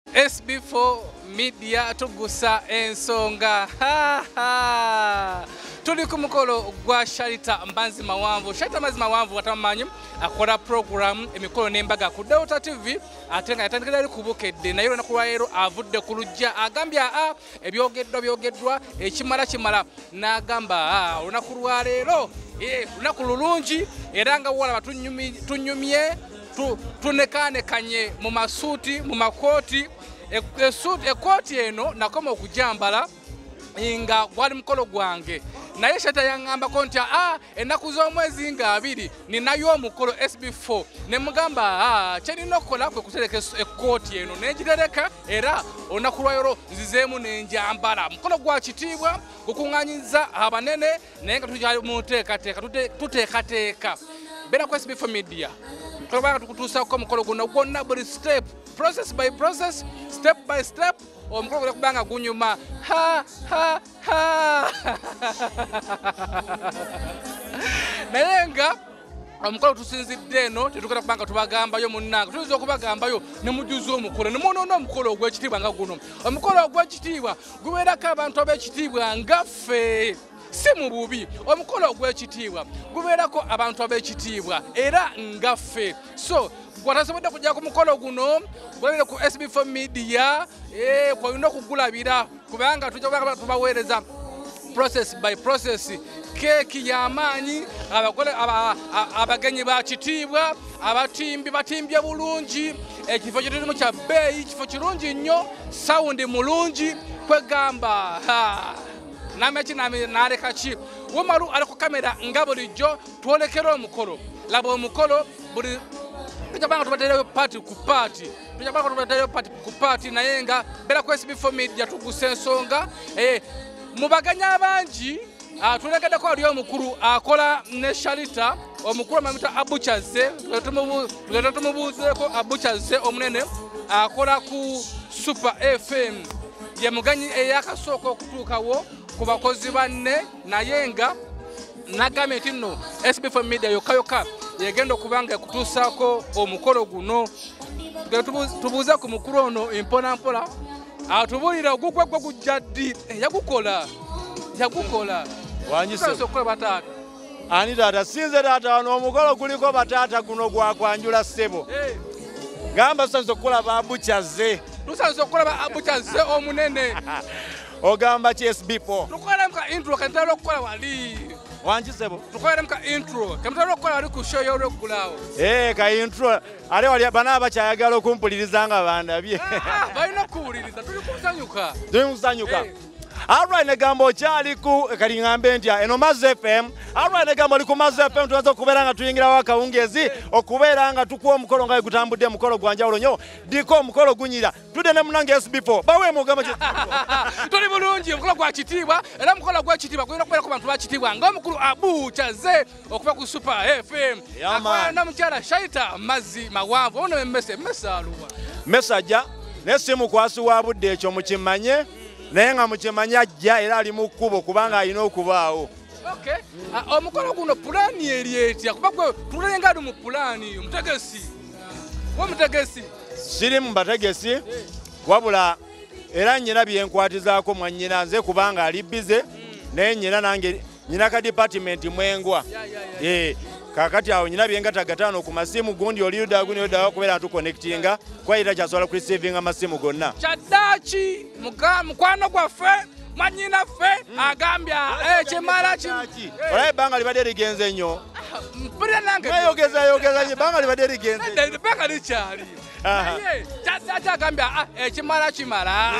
SB4 Media tugusa ensonga. Tuli ku mukolo gwa Sharita Mbanzi Mawanvu. Sharita Mbanzi Mawanvu watamanyi akola program emikolo n'embaga ku Delta TV atenga yatandikira ali kubukedde naye nakulwaero avudde ku lujja agambya ebyogeddwa ekimala n'agamba olunaku leero lunaku lulungi era nga wala tunyumye tunekaanekanye mu masuuti mu makooti ekooti eno nakoma okujambala nga gwali mukolo gwange naye Sharita yangambako nti ennaku z'omwezi nga 2 ninayo omukolo SB4 ne mugamba kyerina okukola kwe kutereka ekooti eno negitereka era olunaku lwayo nzizeemu nenjambala mukolo gwa kitiibwa gukuŋŋaanyiza abanene naye nga tukyali mu tuteekateeka beera ku SB4 Media kubanga tukutuusako omukolo guno gwonna buli step process by process step by step omukolo gwe kubanga gunyuma naye nga omukolo tusinzidde eno tetukera kubanga tubagambayo munnanga tuyinza okubagambayo ne mujuza omukolo ne munoona omukolo ogw'ekitiibwa nga guno omukolo ogw'ekitiibwa gubeerako abantu ab'ekitiibwa ngaffe si mu bubi omukolo ogw'ekitiibwa gubeerako abantu ab'ekitiibwa era ngaffe so gwatasobodde kujja ku mukolo guno gwebere ku SB4 Media kwolina okugulabira kubanga tujja tubaweereza process by process keeki y'amaanyi abagenyi ba kitiibwa abatimbi batimbye bulungi ekifo kyeturimu kya bbeeyi kifo kirungi nnyo sawundi mulungi kwegamba nameki naleka ki womalu ali ku kamera nga bulijjo twolekera omukolo laba omukolo buli tujabanga tubatereyo party ku party naye nga beera ku SB4 Media tugusa ensonga mubaganya abangi tulegeddeko ali omukulu akola ne Sharita omukulu amamita Abuchaze tugenda tumubuuzeeko Abuchaze omunene akola ku Super FM ye muganyi eyakasooka okutuukawo ku bakozi banne naye nga nagamenti nno SB4 Media yokka yegenda okubanga ekutuusaako omukolo guno tubuuza ku mukulu ono empolampola atubulira ogugwe gujja ddi yagukola wanyise okukola bataata ani taata sinze taata wano omukolo guliko bataata guno gwakwanjula ssebo gamba tusanze okukola ba Abuchaze tusanze okukola ba Abuchaze omunene ogamba ki SB4 tukolemu ka intro kantalo okukola wali wanjisebo tukolemu ka intro kantalo okukola wali ku show y'olwegulaawo ka intro ale wali bana abakyayagala okumpuliriza nga bandabye balina okuwuliriza tuli kusanyuka alright negambo okyali ku kali ngambe nti eno Maz FM alright negambo ali ku Maz FM tuanza okubeera nga tuyingirawo akawungezi okubeera nga tukuwa omukolo nga gutambudde mukolo gwanjawulo nnyo diko omukolo gunyira tudde ne munange SB4 bawe mugamba kye tuli bulungi omukolo gwa kitiibwa era omukolo gwa kitiibwa gulina okubeera ku bantu ba kitiibwa ng'omukulu Abuchaze okuva ku Super FM akola namukyala Sharita Mbanzi Mawanvu ono mmesa aluwa message n'essimu kwasi wa budde ekyo mukimanye naye nga mukimanyi ajja era ali mu kkubo kubanga alina okubaawo omukolo guno pulaani eri etya kuba gwe tulenga ali mu pulaani omutegesi siri mu bategesi wabula era nnyina byenkwatizaako mwannyina nze kubanga ali bize naye nnyina nange nnyina ka department mwengwa kakati awo nyina byengatagataano ku masimu gundi oliuda gundi oliuda okubeera ntuconnectinga kwayita kyasobola kureceiving amasimu gonna kyaddaaki mukwano gwaffe mwannyinaffe agambya kimala olaba ebbanga libadde ligenze nnyo yogeza ebbanga libadde ligenze ebbanga likyali kyaddaaki agambya kimala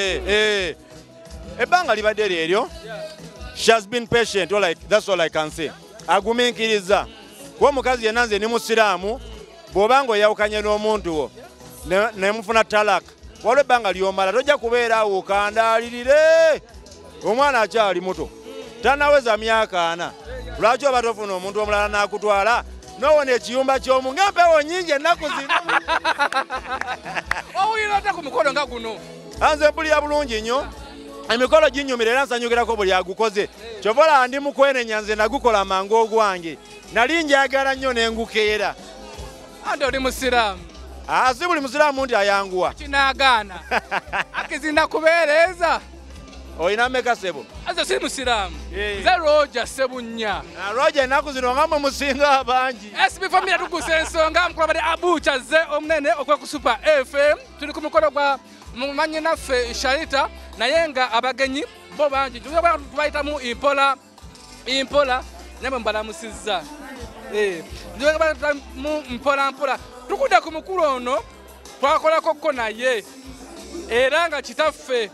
ebbanga libadde lyeryo she has been patient that's all I can say agumiikiriza kuba omukazi yenna nze ni musiraamu bw'obanga oyawukanye n'omuntu wo nemufuna talaka waliwo ebbanga ly'omala tojja kubeera awo okandaalirire omwana akyali muto tanaweza myaka 4 lwaki oba tofuna omuntu omulala n'akutwala n'owona ekiyumba ky'omu ng'empewo nnyingi ennaku zino owulira ota ku mukolo nga guno anze mpulira bulungi nnyo emikolo ginyumira era nsanyukirako buli agukoze kyovola ndi mukwenenya nze nagukola mangu ogwange nali njagala nnyo nengukeera ande oli musiraamu Si buli musiraamu nti ayanguwa. Kinagaana. Akizinda kubeereza. Oyina mmeka ssebo? Aze si musiraamu. Nze Roger Sebunya. Roger ennaku zino nga mwe musinga abangi. SB Family tuguse ensonga mukulabadde Abucha ze omunene okwe ku Super FM. Tuli ku mukolo gwa mumanyi naffe Sharita naye nga abagenyi bo bangi. Tubayitamu impola namwe mbalamusizza. Ndio mu mpola. Tukudde ku mukulu ono twakolako ko naye era nga kitaffe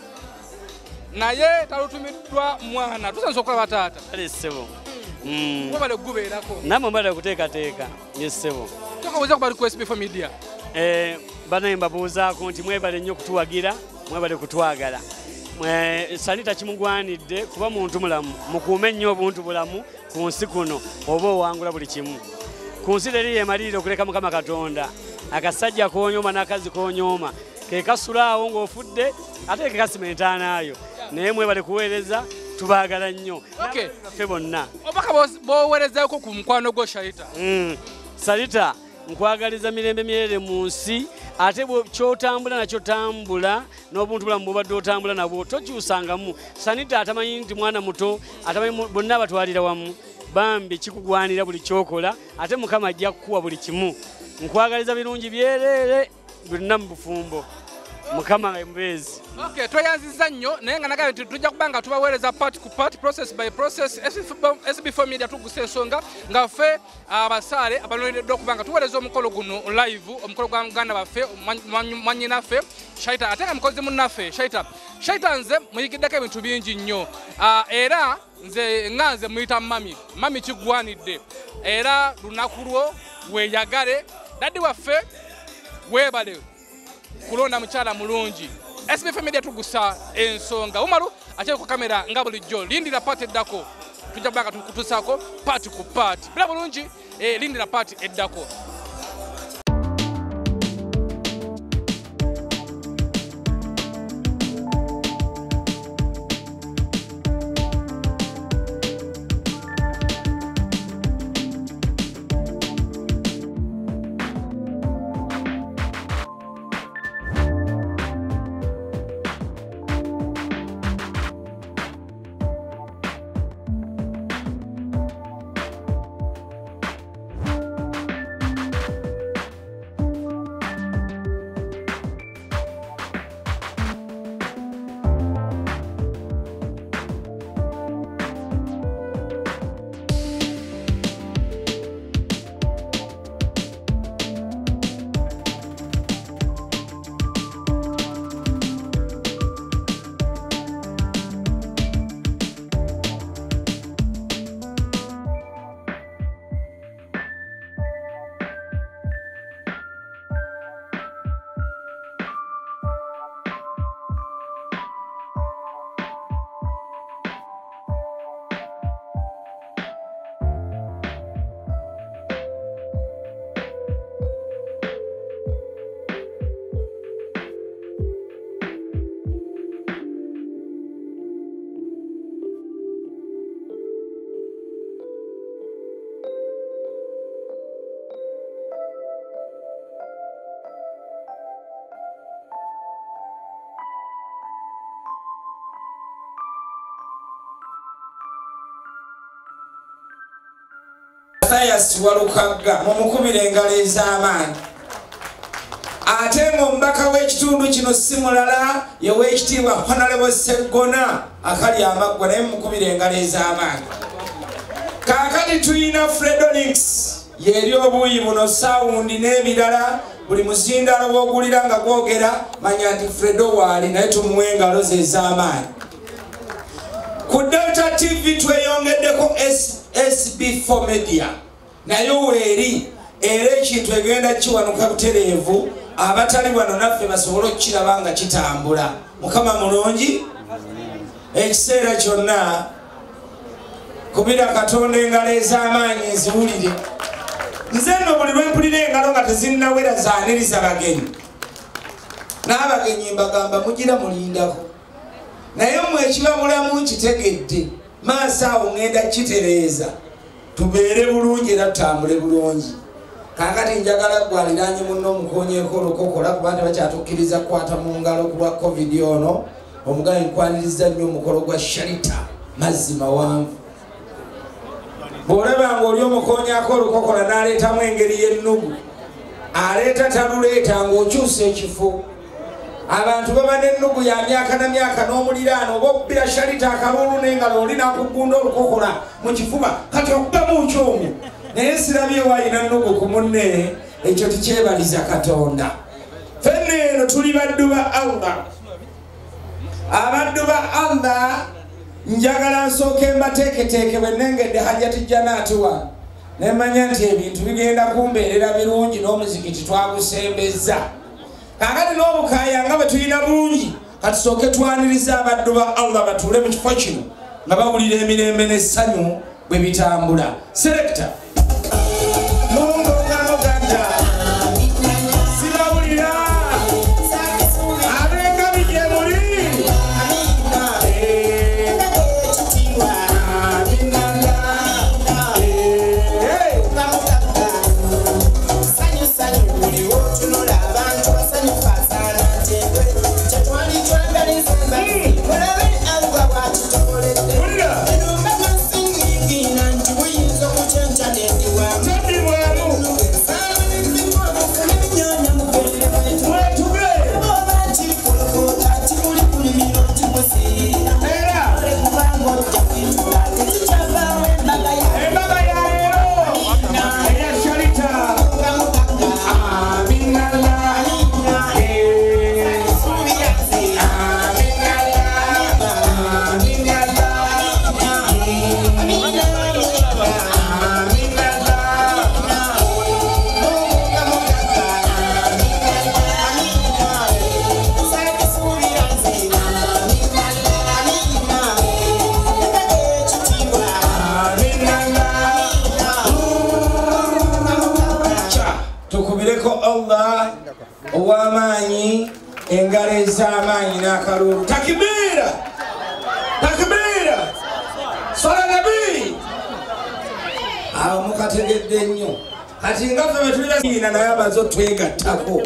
naye talutumiddwa mwana tusanze okulaba taata ssebo wabale gubeerako namwe mbadde kuteekateeka ssebo tokabuuza ku bali ku SB Media banaye mbabuuzaako nti mwebale nnyo kutuwagira mwebale kutwagala Sharita kimugwanidde kuba muntu mulamu mukuume nnyo obuntu bulamu ku nsi kuno oba owangula buli kimu ku nsi teri yemalirira okuleka Mukama Katonda akasajja koonyooma n'akazi koonyooma ke kasulaawo ng'ofudde ate ke kasimentanayo naye mwebale kuweereza tubaagala nnyo ffe bonna obaka b'oweerezaako ku mukwano gwo Sharita Sharita nkwagaliza mirembe myerere mu nsi ate kyotambula nakyo tambula n'obuntu bulamu bwobadde otambula nabwo tokyusangamu Sharita atamanyi nti mwana muto atamanyi bonna abatwalira wamu bambi kikugwanira buli kyokola ate Mukama ajja kukuwa buli kimu nkwagaliza birungi byerere byonna mu bufumbo Mukama mbeezi tweyanziza nnyo naye nga nagambye nti tujja kubanga tubaweereza part ku part process by process SB Media tuguse ensonga nga ffe abasaale abalondeddwa okubanga tuweereza omukolo guno live omukolo gwa muganda baffe mwannyinaffe Sharita ate nga mukozi munnaffe Sharita nze muyigiddeko ebintu bingi nnyo era nze muyita mami kigwanidde era lunaku lwo weeyagale daddi waffe weebale kulonda mukyala mulungi SB Media tugusa ensonga umaru akyali ku kamera nga bulijjo lindira paati eddako tujja kubanga tukutusaako paati ku paati bila bulungi lindira paati eddako Mathias Walukaga mumukubire engalo ez'amaanyi ate ng'omubaka w'ekitundu kino si mulala ye w'ekitiibwa Honorable Sseggona akali amaggwa naye mumukubire engalo ez'amaanyi kaakati tuyina Fredolinks yeri obuuyi buno saawundi n'ebirala buli muzindalo bw'ogulira nga gwogera manya nti Fredo waali naye tumuwe engalo ze ez'amaanyi ku Delta TV tweyongeddeko SB4 Media naye weeri era ekintu egenda kiwanuka butereevu abatali wano naffe basobole okukiraba nga kitambula Mukama mulungi ekiseera kyonna kubira Katonda engalo ez'amaanyi eziwulire nze nno buli lwe mpulira engalo nga tezinnawera zaaniriza bagenyi n'abagenyi mbagamba mugira mulindako naye mmwe ekibabulamu kitegedde maaso awo ŋŋenda kitereeza tubeere bulungi era tutambule bulungi kakati njagala gwaliranye munno omukonyeeko olukokola kuba tebakyatukkiriza kukwata mu ngalo ku lwa covid ono omugabi nkwaniriza nnyo omukolo gwa sharita mazzi mawanvu bw'olaba ng'oli omukonyaako olukokola n'aleetamu engeri y'ennugu aleeta taluleeta ng'okyusa ekifo abantu baba n'ennugu ya myaka na myaka n'omuliraano oba okubbira sharita akalulu n'engalo oli n'akugunda olukokola mu kifuba kati okubamu kyomwo naye sirabye wayina nnugu ku munne ekyo tukyebaliza katonda fenna eno tuli baddu ba allah abaddu ba allah njagala nsooke mbateeketeeke bwe nnengedde hajjati janaatuwa nemanya nti ebintu bigenda kumbeerera birungi n'omuzikiti twagusembezza kakati n'obukaaya nga bwe tulina bungi katusooke twaniriza abaddu ba allah batuule mu kifo kino nga bawulira emirembe n'essanyu bwe bitambula selector ow'amaanyi engalo ez'amaanyi n'akalulu takibira takibira sola nabi awo mukategedde nnyo kati nga ffe bwe tulira ina naye amaze otwegattako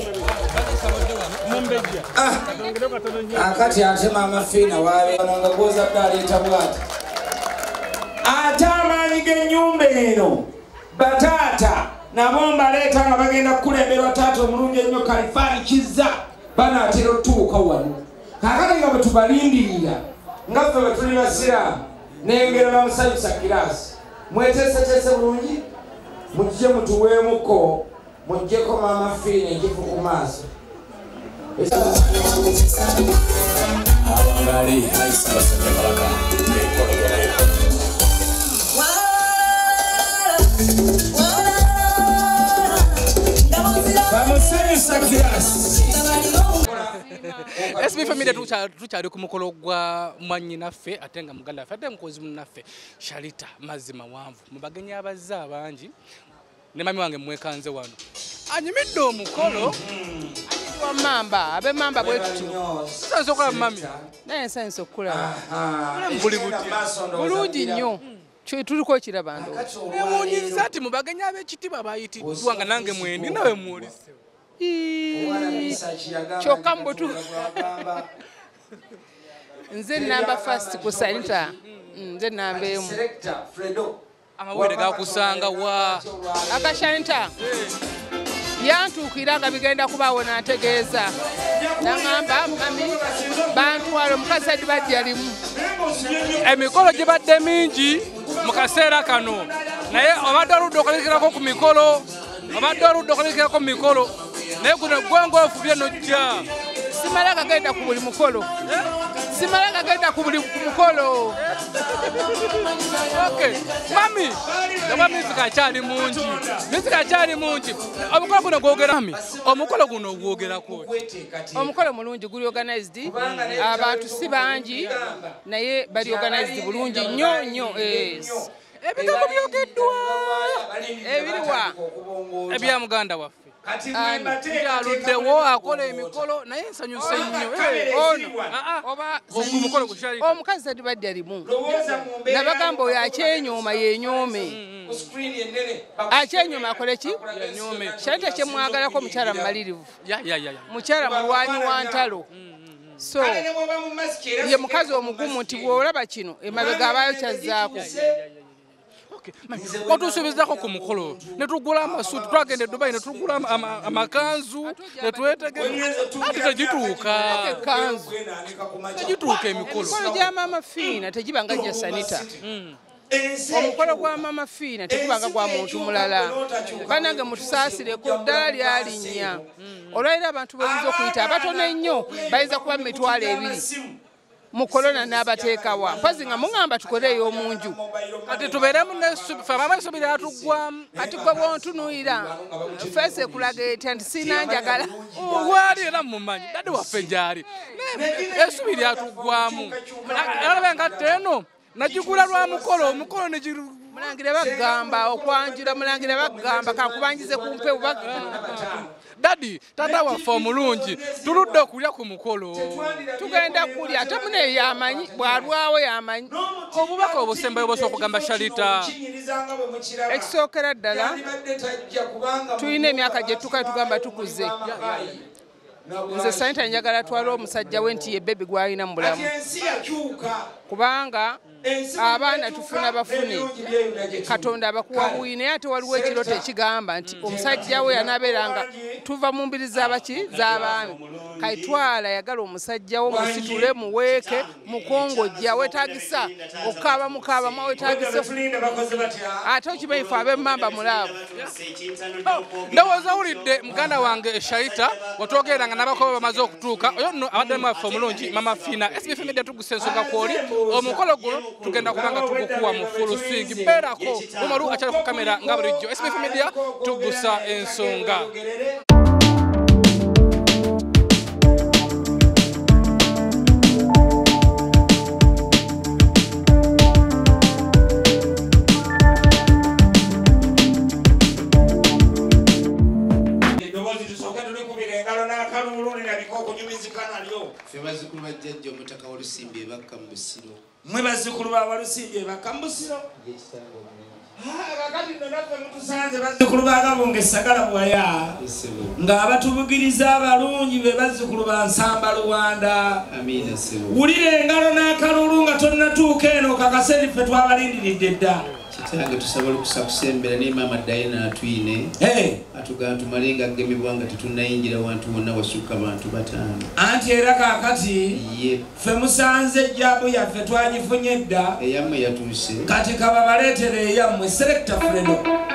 akati atema amafiina waabeano nga gwozadde aleeta bwati ate amaanyi g'ennyumba eno bataata nabo mbaleeta nga bagenda kukulemberwa taata omulungi ennyo kalifaanikizza banaatera otuuka wano kakati nga bwe tubalindirira nga ffe bwe tuli basiraamu n'engero bamusanyusa kiraasi mweteeseteese bulungi mujje mutuweemuko mujjeko maama fiina ekifu ku maaso SB family tukyali ku mukolo gwa mwannyinaffe ate nga muganda waffe ate mukozi munnaffe Sharita mazzi mawanvu mubagenyi abazze abangi ne mami wange mwekanze wano anyumidde omukolo wa mamba abe mamba bwe tutyo sanso kola mami naye sanso kula mbuli buti bulungi nnyo tuliko ekiraba ndo nemunyiriza ati mubagenyi ab'ekitiibwa bayitiddwa nga nange mwendi nawe muwulise kyokka mbutu nze namba first ku Sharita nze namba emu amawulire gakusanga wa aka Sharita yantuukira nga bigenda kubaawo n'ategeeza naŋŋamba mami bantwala omukazi adibadde yalimu emikolo gibadde mingi mu kaseera kano naye obadde oludde okolekirako ku mikolo naye guno gwengo ofubye nojja simala kagenda ku buli mukolo simala kagenda ku buli mukolo okay mami ndaba music akyali mungi omukolo guno gwogera mami omukolo guno gwogerako omukolo mulungi guli organized abantu si bangi naye bali organized bulungi nnyo ebigambo byogeddwa ebiriwa ebya muganda waffe aluddewo akola emikolo naye nsanyuse nnyo omukazi adibadde alimu nabagamba oyo akyenyooma yenyoome Akyenyuma akole ki? Shalita kyemwagalako mukyala mumalirivu. Mukyala mulwanyi wa ntalo. So ye mukazi omugumu nti bw'olaba kino emabega abaayo kyazzaako. Watusuubizako ku mukolo ne tugula amasuuti twagenda e Dubai ne tugula amakanzu ne twetegeka ate tegituuka emikolo. Emikolo gya Maama Fiina tegibanga gya Sanita. Omukolo gwa Maama Fiina tegubanga gwa muntu mulala. Bannange mutusaasireko ddala lyalinnya. Olwaliro abantu bayinza okuyita abatono ennyo bayinza kuba mu mitwalo 2. Mu korona n'abateekawa mpozi nga muŋŋamba tukole ey'omunju kati tubeeremu nefe amamasomero atugwamu kati gwe bw'ontunuulira feesi ekulaga etya nti siina njagala waali era mumanyi dadi waffe gyali essubi lyatugwamu alabe ngatte eno nagigula lwa mukolo omukolo Mulangira bagamba okwanjula mulangira bagamba kakubanjize ku mpewo Dadi tata waffe omulungi tuludde okulya ku mukolo tugenda kulya ate mune yamanyi bwalwawo yamanyi obubaka obusembayo bwose okugamba Shalita ekisookera ddala tulina emyaka gye tukale tugamba tukuze nze Sanita njagala twala omusajja we nti ye bebi gwalina mu bulamu kubanga abaana tufuna bafune Katonda abakuwa buyi naye ate waliwo ekirooto ekigamba nti omusajja we yanaabeeranga tuva mu mbiri z'abaami kayitwala yagala omusajja wo musitule muweeke mukongojja wetaagisa okukaabamu wetaagisa ate okimanyi fe ab'emmamba mulaavu ndowooza wulidde muganda wange Shalita watwogeranga n'abakoba bamaze okutuuka oyo nno abaddemu waffe omulungi Maama Fiina SBF Media tugusa ensonga kwoli omukolo guno tugenda kubanga tugukuwa mu full swing beerako Umaru akyali ku kamera nga bulijjo SBF Media tugusa ensonga Bazukulu bajjajja omutaka w'Olusimbi bakka mu Busiro. Mwe bazukulu ba Walusimbi bakka mu Busiro. Kakati nno naffe mutusanze bazzukulu ba Kabonge Sagala Bwaya nga abatubugiriza abalungi be bazzukulu ba Nsamba Luwanda. Amiina sebo. Wulira engalo n'akalulu nga tonnatuuka eno kakase ffe twabalindiridde dda. Kitange tusaba olukusa kusembera ne Maama Diana atwine. Atugamba tumalenga agemebwa nga tetunnayingira wantu wonna wasukka bantu 5. Anti era kaakati ffe musanze ejjaabu yaffe twagifunye dda eyammwe yatuuse kati kababaleetere eyammwe Selector Fredo